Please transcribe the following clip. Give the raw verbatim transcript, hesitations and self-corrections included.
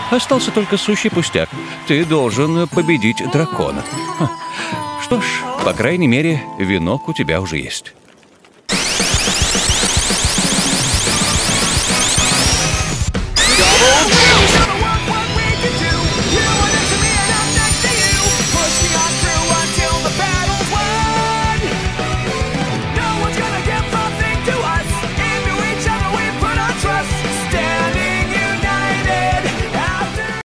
Остался только сущий пустяк. Ты должен победить дракона. Что ж, по крайней мере, венок у тебя уже есть. Double